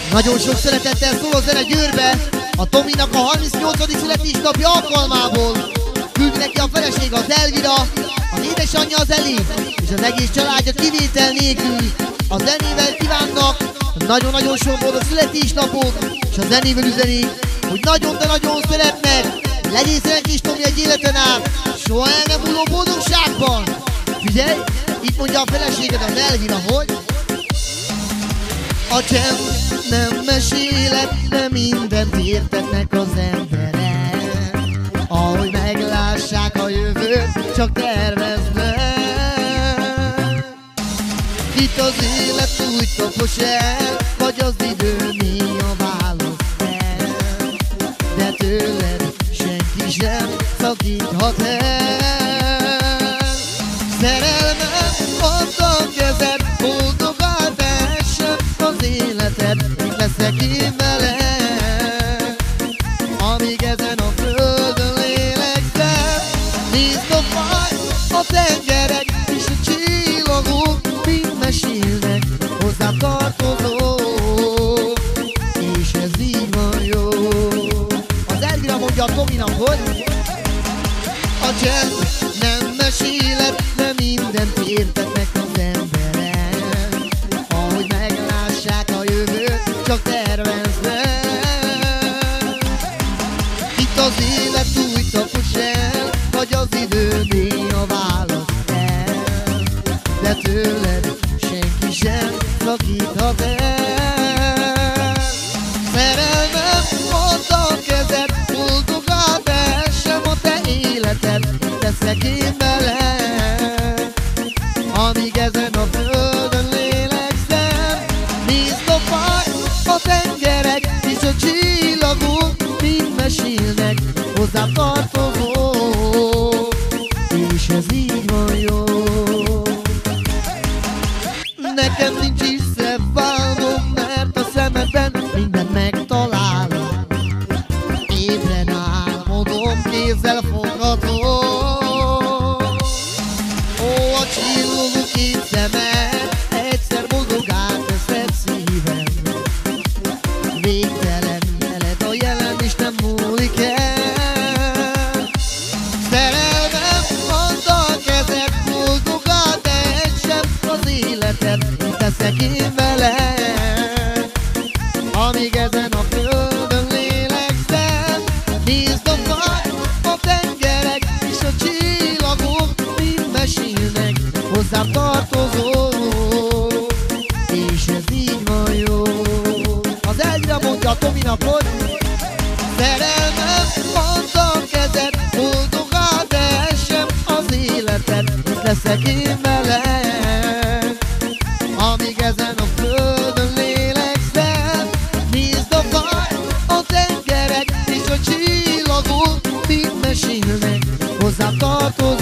Nagyon sok szeretettel szól a zene Győrbe, a Tominak a 38. születésnapja alkalmából. Küld neki a feleség az Elvira, az édesanyja az Eli, és az egész családja kivétel nélkül a zenével kívánnak nagyon-nagyon sok boldog születésnapot, és a zenével üzenik, hogy nagyon, de nagyon szeretnek. Legyél szerencsés Tomi egy életen át, soha el nem múló boldogságban. Figyelj, itt mondja a feleséged az Elvira, hogy a csend nem mesélet, de mindent értetnek az emberek. Ahogy meglássák a jövőt, csak terveznek. Itt az élet úgy tapos el, vagy az idő néha választ el, de tőled senki sem szakíthat el. Szerelmem, add a kezed, boldogál versem az életed, itt leszek én veled, amíg ezen a földön lélegzem. Nézd a faj, a tengerek és a csillagok mind mesélnek, hozzám tartozó, és ez így van jó. Az Elvira mondja a Tominak, hogy a csend nem mesélet, de mindent értetnek az emberek. Ahogy meglássák a jövőt, csak terveznek. Itt az élet úgy tapos el, vagy az idő néha választ el, de tőled senki sem szakíthat el. Szerelmem, add a kezed, boldogá versem a te életed, teszek én veled, amíg ezen a földön lélegzem. Nézd a faj, a tengerek és a csillagok mind mesélnek, hozzám tartozó, és ez így van jó. Nekem nincs is szebb vállom, mert a szemedben mindent megtalálom. Ébren álmodom, kézzel fogható. Ó, a csillogó két szemed egyszer boldogát teszed szívem. Végtelen veled a jelen is nem múlik el. Szerelmem, add a kezed, boldogát egysem az életed, teszek én veled, amíg ezen a földön lélegzem. Nézd a faj, a tengerek és a csillagok mind mesélnek, hozzám tartozó, és ez így van jó. Az Elvira mondja a Tominak, hogy szerelmem, add a kezed, boldogá versem az életed, itt leszek én veled, amíg ezen a földön lélegzem. Nézd a faj, a tengerek és a csillagok mind mesélnek, hozzám tartozó,